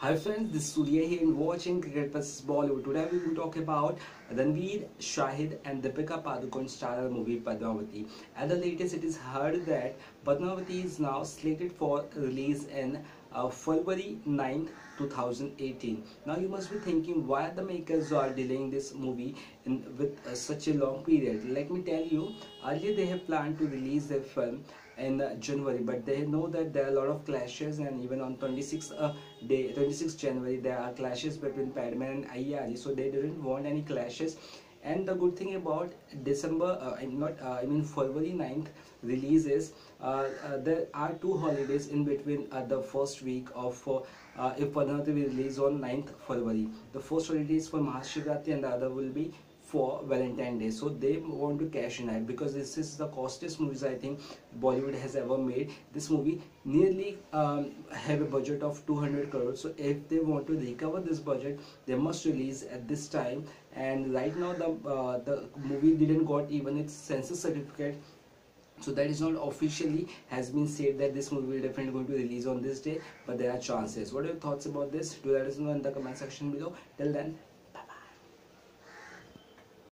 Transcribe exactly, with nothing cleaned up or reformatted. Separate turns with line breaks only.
Hi friends, this is Surya here and watching Cricket versus. Bollywood. Today we will talk about Ranveer, Shahid and Deepika Padukone star movie Padmavati. At the latest, it is heard that Padmavati is now slated for release in uh, February ninth, two thousand eighteen. Now you must be thinking why the makers are delaying this movie in, with uh, such a long period. Let me tell you, earlier they have planned to release their film in uh, January, but they know that there are a lot of clashes, and even on twenty-sixth uh, day twenty-sixth January there are clashes between Padman and Ayyari, so they didn't want any clashes. And the good thing about December uh, I'm not uh, I mean February ninth release is uh, uh, there are two holidays in between uh, the first week of uh, uh, if Padmavati will release on ninth February. The first holiday is for Mahashivratri and the other will be for Valentine Day, so they want to cash in it because this is the costliest movies I think Bollywood has ever made. This movie nearly um, have a budget of two hundred crores, so if they want to recover this budget, they must release at this time. And right now the uh, the movie didn't got even its census certificate, so that is not officially has been said that this movie will definitely going to release on this day, but there are chances. What are your thoughts about this? Do let us know in the comment section below. Till then,